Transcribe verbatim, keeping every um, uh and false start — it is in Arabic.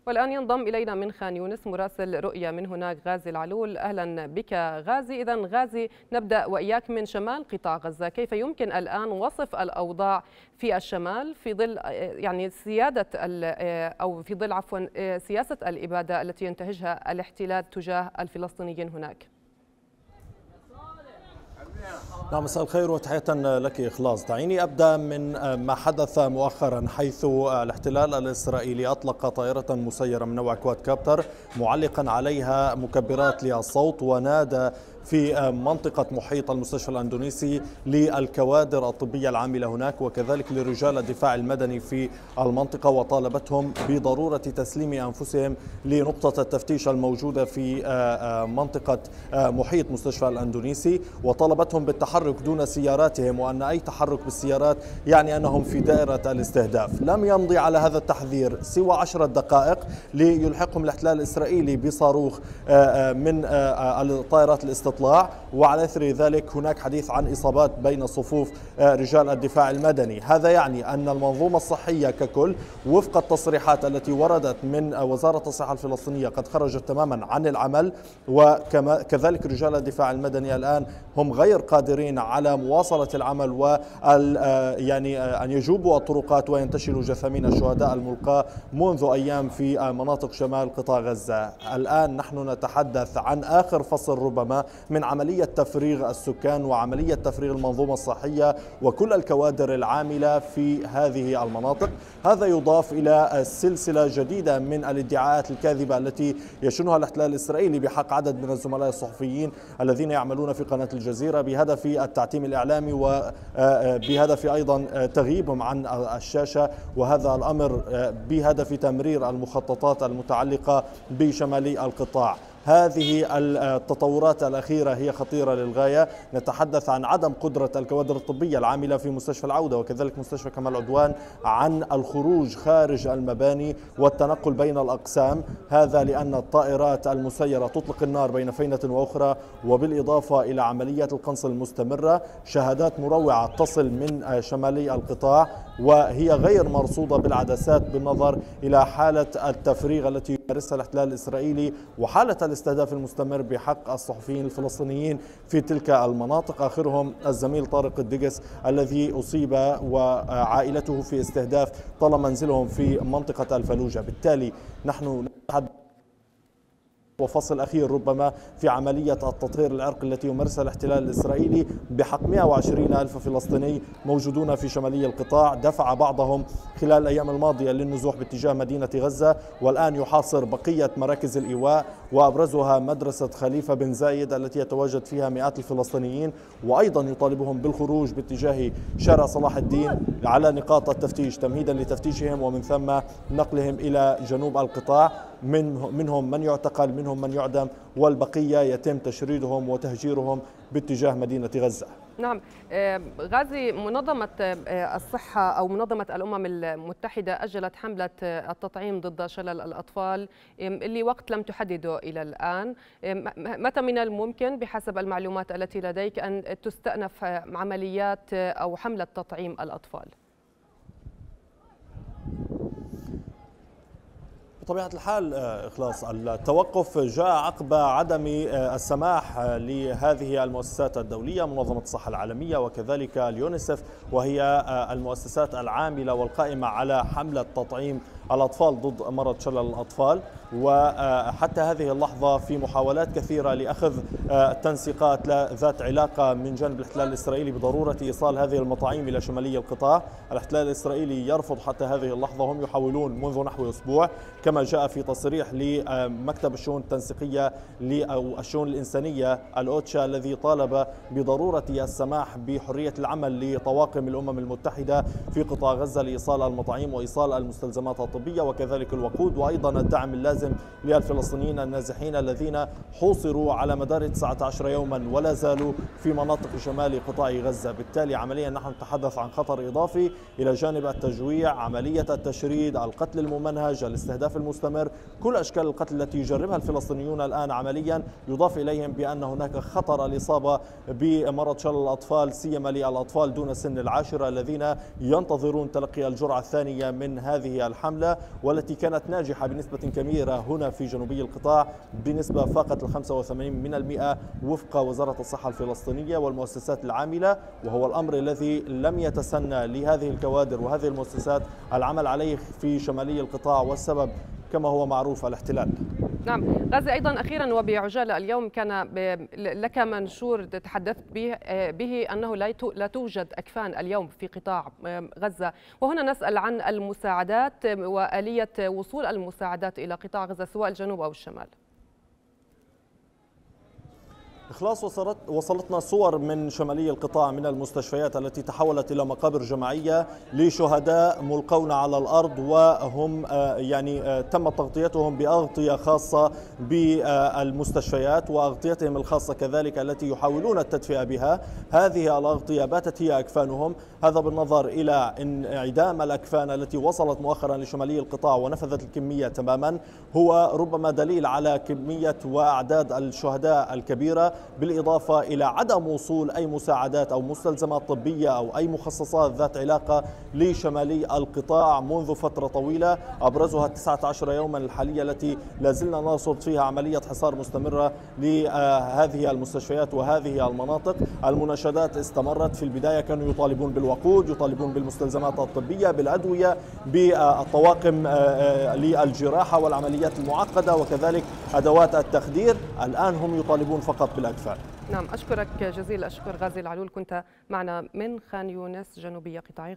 والآن ينضم إلينا من خان يونس مراسل رؤيا من هناك غازي العلول. أهلا بك غازي. إذا غازي، نبدأ وإياك من شمال قطاع غزة. كيف يمكن الآن وصف الأوضاع في الشمال في ظل يعني سيادة أو في ظل عفوا سياسة الإبادة التي ينتهجها الاحتلال تجاه الفلسطينيين هناك؟ نعم، مساء الخير وتحية لك إخلاص. دعيني أبدأ من ما حدث مؤخرا، حيث الاحتلال الإسرائيلي أطلق طائرة مسيرة من نوع كواد كابتر معلقا عليها مكبرات للصوت، ونادى في منطقة محيط المستشفى الأندونيسي للكوادر الطبية العاملة هناك وكذلك لرجال الدفاع المدني في المنطقة، وطالبتهم بضرورة تسليم أنفسهم لنقطة التفتيش الموجودة في منطقة محيط مستشفى الأندونيسي، وطالبتهم بالتحرك دون سياراتهم، وأن أي تحرك بالسيارات يعني أنهم في دائرة الاستهداف. لم يمضي على هذا التحذير سوى عشرة دقائق ليلحقهم الاحتلال الإسرائيلي بصاروخ من طائرات الاستطلاع، وعلى اثر ذلك هناك حديث عن إصابات بين صفوف رجال الدفاع المدني. هذا يعني أن المنظومة الصحية ككل وفق التصريحات التي وردت من وزارة الصحة الفلسطينية قد خرجت تماما عن العمل، وكذلك رجال الدفاع المدني الآن هم غير قادرين على مواصلة العمل و يعني أن يجوبوا الطرقات وينتشلوا جثامين الشهداء الملقاة منذ أيام في مناطق شمال قطاع غزة. الآن نحن نتحدث عن آخر فصل ربما من عملية تفريغ السكان وعملية تفريغ المنظومة الصحية وكل الكوادر العاملة في هذه المناطق. هذا يضاف إلى سلسلة جديدة من الادعاءات الكاذبة التي يشنها الاحتلال الإسرائيلي بحق عدد من الزملاء الصحفيين الذين يعملون في قناة الجزيرة بهدف التعتيم الإعلامي وبهدف أيضا تغييبهم عن الشاشة، وهذا الأمر بهدف تمرير المخططات المتعلقة بشمالي القطاع. هذه التطورات الأخيرة هي خطيرة للغاية. نتحدث عن عدم قدرة الكوادر الطبية العاملة في مستشفى العودة وكذلك مستشفى كمال عدوان عن الخروج خارج المباني والتنقل بين الأقسام، هذا لأن الطائرات المسيرة تطلق النار بين فينة وأخرى، وبالإضافة إلى عمليات القنص المستمرة. شهادات مروعة تصل من شمالي القطاع وهي غير مرصودة بالعدسات بالنظر إلى حالة التفريغ التي يمارسها الاحتلال الإسرائيلي وحالة الاستهداف المستمر بحق الصحفيين الفلسطينيين في تلك المناطق، آخرهم الزميل طارق الدقس الذي أصيب وعائلته في استهداف طال منزلهم في منطقة الفلوجة. بالتالي نحن نتحدث وفصل أخير ربما في عملية التطهير العرقي التي يمارسها الاحتلال الإسرائيلي بحق مئة وعشرين ألف فلسطيني موجودون في شمالي القطاع، دفع بعضهم خلال الأيام الماضية للنزوح باتجاه مدينة غزة، والآن يحاصر بقية مراكز الإيواء وأبرزها مدرسة خليفة بن زايد التي يتواجد فيها مئات الفلسطينيين، وأيضا يطالبهم بالخروج باتجاه شارع صلاح الدين على نقاط التفتيش تمهيدا لتفتيشهم ومن ثم نقلهم إلى جنوب القطاع. من منهم من يعتقل، منهم من يعدم، والبقية يتم تشريدهم وتهجيرهم باتجاه مدينة غزة. نعم غازي، منظمة الصحة أو منظمة الأمم المتحدة أجلت حملة التطعيم ضد شلل الأطفال اللي وقت لم تحدده إلى الآن. متى من الممكن بحسب المعلومات التي لديك أن تستأنف عمليات أو حملة تطعيم الأطفال؟ بطبيعة الحال إخلاص، التوقف جاء عقب عدم السماح لهذه المؤسسات الدولية، منظمة الصحة العالمية وكذلك اليونيسف، وهي المؤسسات العاملة والقائمة على حملة تطعيم الأطفال ضد مرض شلل الأطفال. وحتى هذه اللحظة في محاولات كثيرة لأخذ تنسيقات ذات علاقة من جانب الاحتلال الإسرائيلي بضرورة إيصال هذه المطاعيم إلى شمالي القطاع. الاحتلال الإسرائيلي يرفض حتى هذه اللحظة، هم يحاولون منذ نحو أسبوع كما جاء في تصريح لمكتب الشؤون التنسيقية أو الشؤون الإنسانية الأوتشا الذي طالب بضرورة السماح بحرية العمل لطواقم الأمم المتحدة في قطاع غزة لإيصال المطاعيم وإيصال المستلزمات الطبية وكذلك الوقود، وأيضا الدعم اللازم للفلسطينيين النازحين الذين حوصروا على مدار تسعة عشر يوما ولا زالوا في مناطق شمال قطاع غزة. بالتالي عمليا نحن نتحدث عن خطر إضافي إلى جانب التجويع، عملية التشريد، القتل الممنهج، الاستهداف المستمر، كل أشكال القتل التي يجربها الفلسطينيون الآن عمليا، يضاف إليهم بأن هناك خطر الإصابة بمرض شلل الأطفال، سيما للأطفال دون سن العاشرة الذين ينتظرون تلقي الجرعة الثانية من هذه الحملة، والتي كانت ناجحة بنسبة كبيرة هنا في جنوبي القطاع بنسبة فاقت ال خمسة وثمانين بالمئة وفق وزارة الصحة الفلسطينية والمؤسسات العاملة، وهو الأمر الذي لم يتسنى لهذه الكوادر وهذه المؤسسات العمل عليه في شمالي القطاع، والسبب كما هو معروف الاحتلال. نعم غازي، أيضا أخيرا وبعجالة، اليوم كان لك منشور تحدثت به, به أنه لا توجد أكفان اليوم في قطاع غزة، وهنا نسأل عن المساعدات وآلية وصول المساعدات إلى قطاع غزة سواء الجنوب أو الشمال. إخلاص، وصلت وصلتنا صور من شمالي القطاع من المستشفيات التي تحولت إلى مقابر جماعية لشهداء ملقون على الأرض، وهم يعني تم تغطيتهم بأغطية خاصة بالمستشفيات وأغطيتهم الخاصة كذلك التي يحاولون التدفئة بها. هذه الأغطية باتت هي أكفانهم، هذا بالنظر إلى انعدام الأكفان التي وصلت مؤخرا لشمالي القطاع ونفذت الكمية تماما، هو ربما دليل على كمية وأعداد الشهداء الكبيرة، بالإضافة إلى عدم وصول أي مساعدات أو مستلزمات طبية أو أي مخصصات ذات علاقة لشمالي القطاع منذ فترة طويلة، أبرزها التسعة عشر يوما الحالية التي لازلنا نرصد فيها عملية حصار مستمرة لهذه المستشفيات وهذه المناطق. المناشدات استمرت، في البداية كانوا يطالبون بالوقود، يطالبون بالمستلزمات الطبية، بالأدوية، بالطواقم للجراحة والعمليات المعقدة، وكذلك أدوات التخدير. الآن هم يطالبون فقط بالأكفان. نعم أشكرك جزيل الشكر غازي العلول، كنت معنا من خان يونس جنوبية قطاع